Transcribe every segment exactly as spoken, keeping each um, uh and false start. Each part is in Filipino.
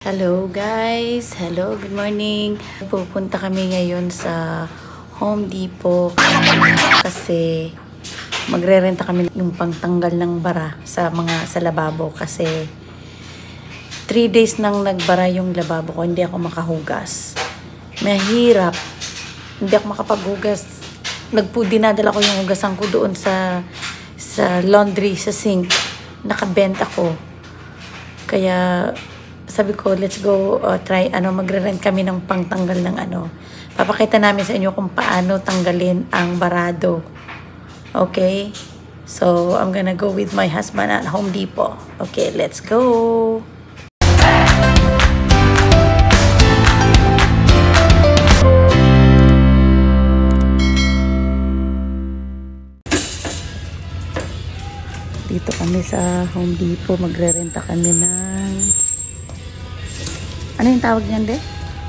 Hello guys! Hello, good morning! Pupunta kami ngayon sa Home Depot kasi magre-renta kami yung pangtanggal ng bara sa mga sa lababo kasi three days nang nagbara yung lababo ko, hindi ako makahugas. Mahirap. Hindi ako makapaghugas. Nagpo dinadala ko yung hugasan ko doon sa sa laundry, sa sink. Nakabent ako. Kaya sabi ko, let's go uh, try, ano, magre-rent kami ng pangtanggal ng ano. Papakita namin sa inyo kung paano tanggalin ang barado. Okay? So, I'm gonna go with my husband at Home Depot. Okay, let's go! Dito kami sa Home Depot, magre-renta kami ng... Ano yung tawag niyan, de?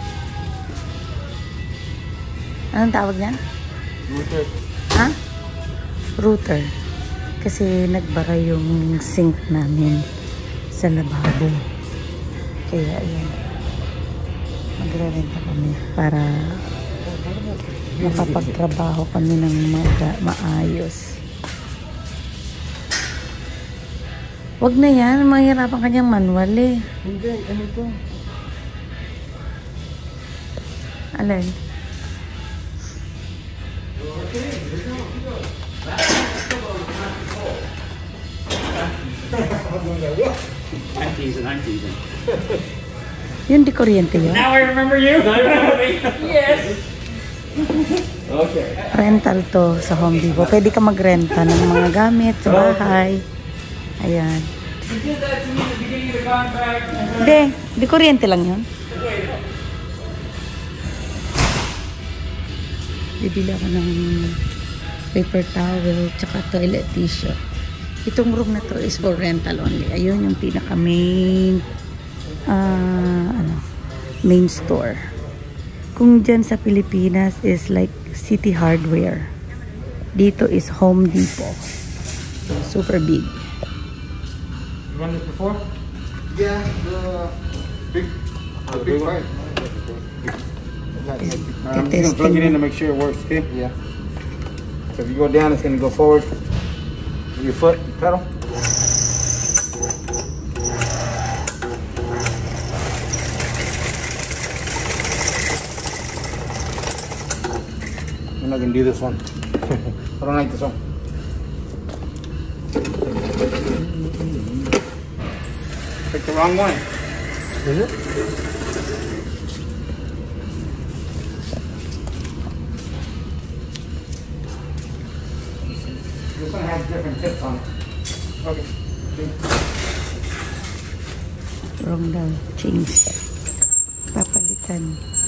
Anong tawag niyan? Router. Ha? Router. Kasi nagbara yung sink namin sa lababo. Kaya, ayan. Magre-renta kami para makapagtrabaho kami ng ma- maayos. Wag na yan. Mahirapan kanyang manual eh. Hindi, ano ito? Alay. I'm teasing, I'm teasing. Yun di kuryente yun. Now I remember you! Now I remember me! Yes! Okay. Rental to sa Home Depot. Pwede ka magrenta ng mga gamit sa bahay. Ayan. You did that to me at the beginning of the contract. Hindi. Di kuryente lang yun. Bibili ako ng paper towel tsaka toilet tissue. Itong room na to is for rental only. Ayun yung pinaka main uh, ano, main store. Kung dyan sa Pilipinas is like City Hardware. Dito is Home Depot. Super big. You run this before? Yeah, the big, the big one. Alright, I'm just gonna plug it in to make sure it works, okay? Yeah. So if you go down, it's gonna go forward with your foot, pedal. I'm not gonna do this one. I don't like this one. Picked the wrong one. Is it? This one has different tips on it. Okay. Wrong daw. Change. Papalitan.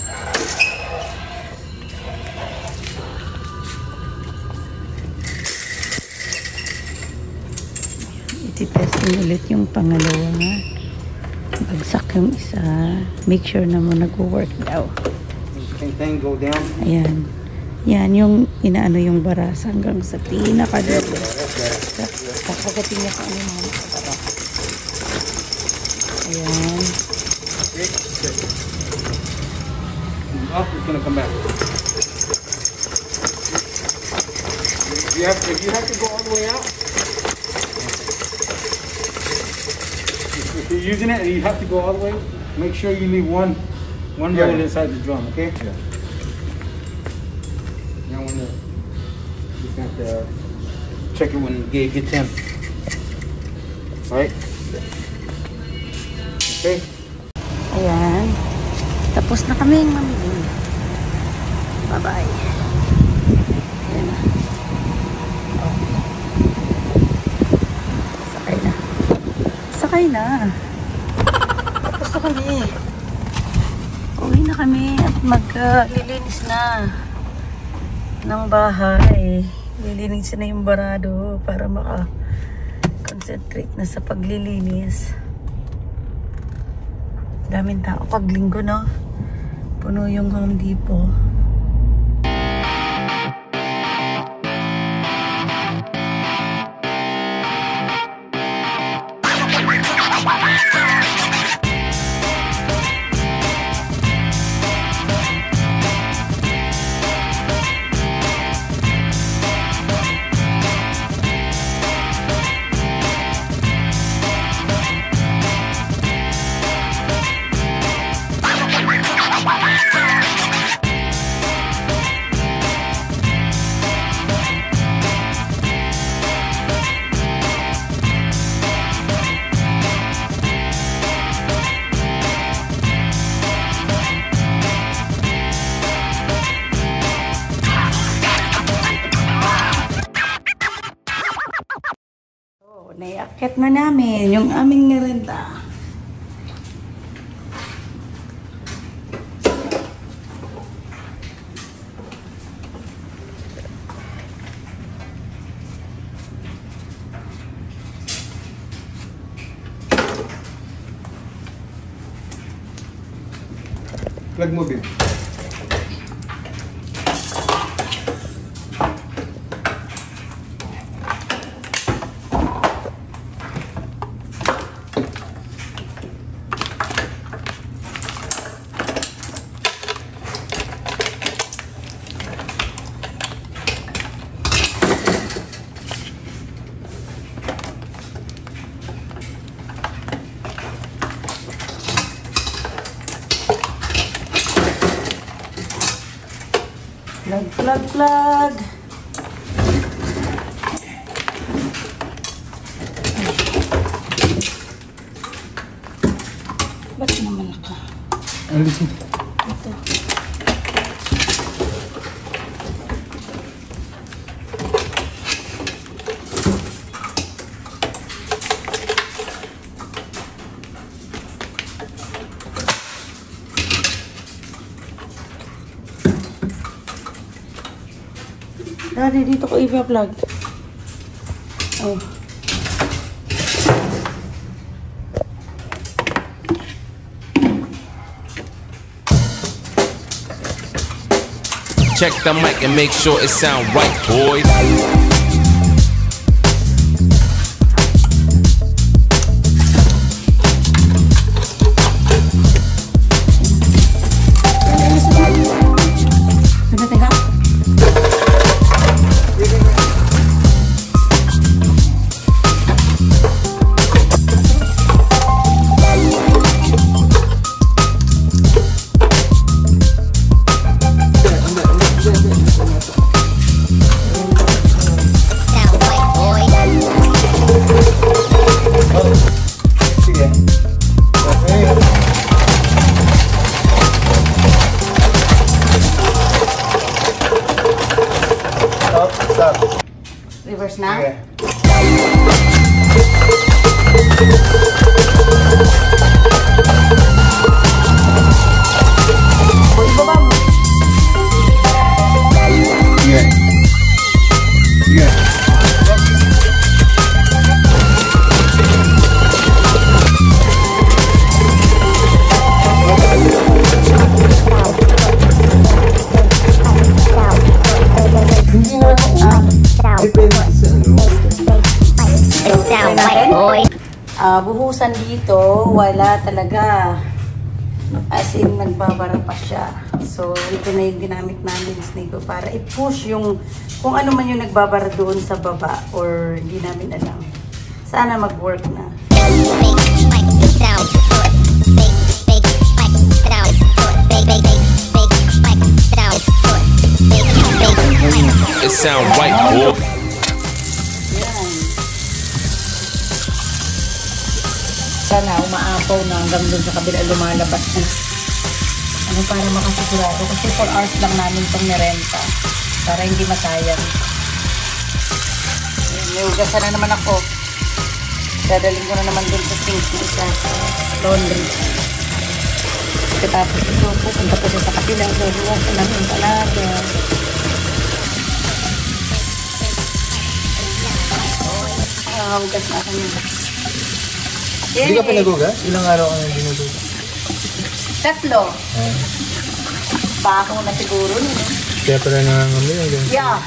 Ititesting ulit yung pangalawa. Bagsak yung isa. Make sure na mo nag-work daw. Same thing, go down. Ayan. Yan yung inaano yung baras hanggang sa pinaka-dulo. Kakagating niya kung ano yung mga nakabara. Ayan. Up, it's gonna come back. You have, if you have to go all the way out, if you're using it and you have to go all the way, make sure you leave one, one Yeah. roll inside the drum, okay? Yeah. Now when the, you have to check it when the gauge gets in. Right? Okay? Ayan. Tapos na kaming mamili. Bye-bye. Ayan na. Oh. Sakay na. Sakay na. Tapos na kami. Uwi na kami at maglilinis na ng bahay. Lilinis na yung barado para maka-concentrate na sa paglilinis. Daming tao pag linggo, no? Puno yung Home Depot. Ket na namin yung aming nirenta. Plug mo, babe. Plug, plug, plug. Ba't naman ka? Alisin. Ito. Daddy, dito ko ipa-plug. Oh. Check the mic and make sure it sound right, boys. Reverse na? Okay. O, ibaba mo. Yeah. Yeah. Ah, buhusan dito, wala talaga. As in, nagbabara pa siya. So, ito na yung ginamit namin Snigo para i-push yung kung ano man yung nagbabara doon sa baba or hindi namin alam. Sana mag-work na. It sound right, boy. Yan. Sana umaapaw na hanggang doon sa kabila lumalabas na. Ano para makasigurado. Kasi four hours lang namin itong nirenta. Para hindi masayang. May ugasan na naman ako. Dadaling ko na naman doon sa sink na isa sa laundry. Tapos ito, pupunta po sa kapila. Luluwas na namin talaga. Ah, ugas na kami. Hindi ka pinagugas? Ilang araw ka nang dinudugas? Tatlo. Ah. Bako na siguro nun. Kaya pala nangangamoy yung ganyan. Yeah.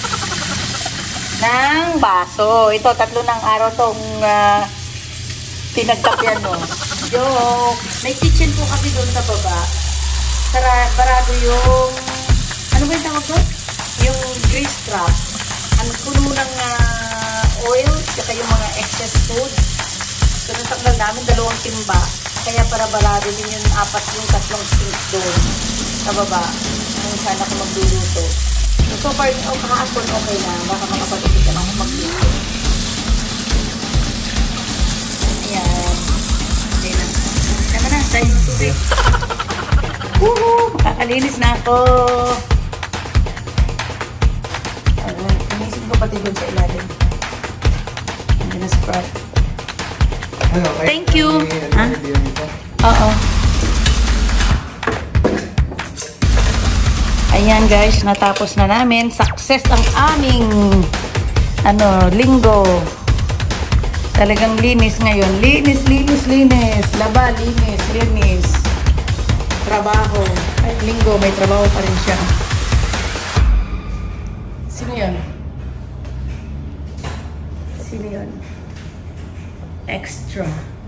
Nang baso. Ito, tatlo ng araw tong uh, pinagkapyan mo. Joke. May kitchen po kasi doon sa baba. Sara, barado yung, ano ba yung tawag ko? Yung grease trap. Ang puno ng uh, oil, kaya yung mga excess food. So, natanggal namin dalawang timba. Kaya para barado din yung apat yung tatlong sink doon sa baba. Kung saan ako magluluto. So, so far, oh, kahapon okay na. Baka makapag-ibig ka na ako magluluto. Ayan. Okay na. Tama na, tayo ng tubig. Woohoo! Makakalinis na ako. Inisip ko pati doon sa ilalim. Hindi na spray. Thank you. Ha? Oo. Ayan guys, natapos na namin. Success ang aming ano, linggo. Talagang linis ngayon. Linis, linis, linis. Laba, linis, linis. Trabaho. Ay, linggo, may trabaho pa rin siya. Sino yun? Sino yun? Extra.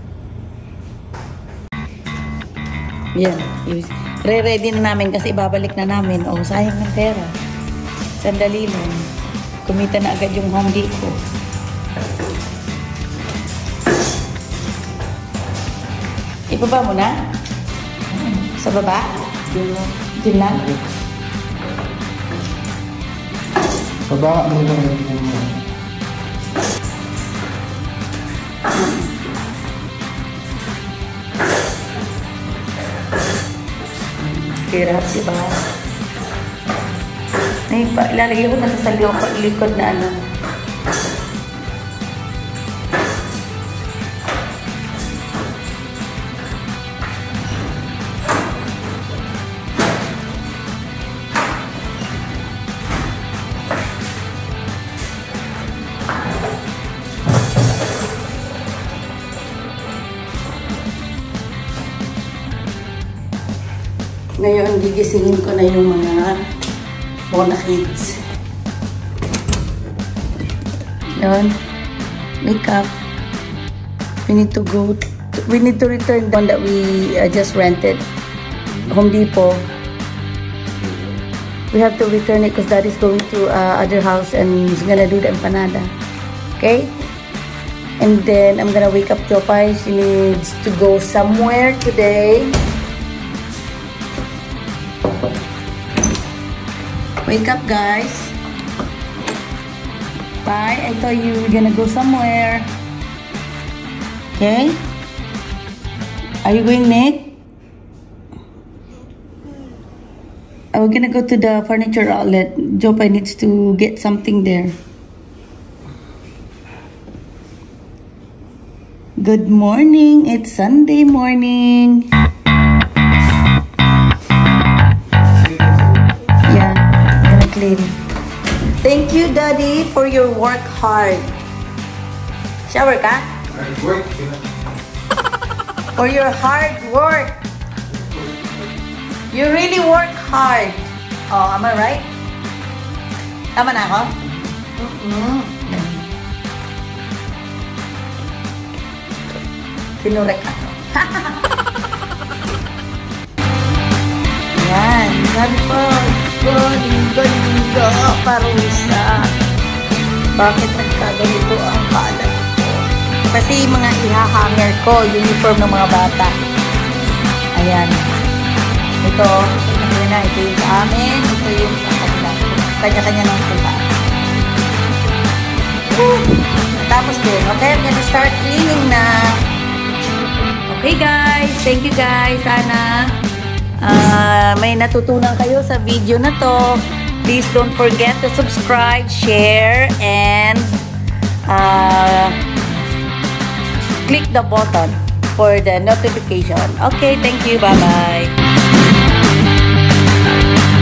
Yan. Re-ready na namin kasi ibabalik na namin. O, oh, sayang ng pera. Sandali lang. Kumita na agad yung Home Depot. Ibaba mo na? Sa baba? Diyan lang? Baba mo lang yung mo. Hirap, diba? Ay, pa, ilalagay ko na sa likod na ano. Ngayon, gigisingin ko na yung mga Mona kids. Yun. Wake up. We need to go. To, we need to return the one that we uh, just rented. Home Depot. We have to return it because Daddy's going to uh, other house and he's gonna do the empanada. Okay? And then, I'm gonna wake up Jopay. She needs to go somewhere today. Wake up, guys. Bye. I thought you were gonna go somewhere. Okay? Are you going, Nick? Are we gonna go to the furniture outlet? Jopay needs to get something there. Good morning. It's Sunday morning. Thank you, Daddy, for your work hard. Shower ka? Hard work. For your hard work. You really work hard. Oh, am I right? Tama na ako? Mm-hmm. Tinurek ako. Yan. Sabi po, good, good, good, parusa. Bakit nagkaganito ang kalat ko? Kasi mga ihahanger ko, uniform ng mga bata. Ayan. Ito, ito na, ito yung sa amin, ito yung sa kanila. Kanya-kanya ng sila. Tapos din, okay, I'm gonna start cleaning na. Okay guys, thank you guys. Sana uh, may natutunan kayo sa video na to. Please don't forget to subscribe, share, and uh, click the button for the notification. Okay, thank you. Bye-bye.